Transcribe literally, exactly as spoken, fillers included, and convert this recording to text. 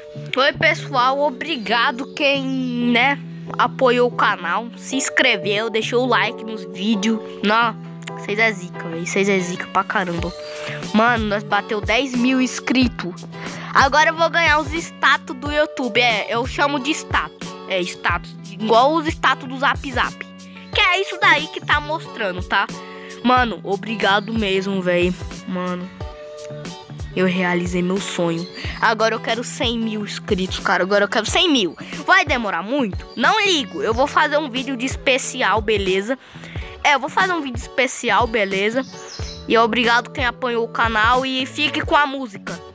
Oi, pessoal, obrigado quem, né, apoiou o canal, se inscreveu, deixou o like nos vídeos. Não, vocês é zica, velho, vocês é zica pra caramba. Mano, nós bateu dez mil inscritos. Agora eu vou ganhar os status do YouTube, é, eu chamo de status, é status, igual os status do Zap Zap. Que é isso daí que tá mostrando, tá? Mano, obrigado mesmo, velho, mano. Eu realizei meu sonho. Agora eu quero cem mil inscritos, cara. Agora eu quero cem mil. Vai demorar muito? Não ligo. Eu vou fazer um vídeo de especial, beleza? É, eu vou fazer um vídeo especial, beleza? E obrigado quem apoiou o canal. E fique com a música.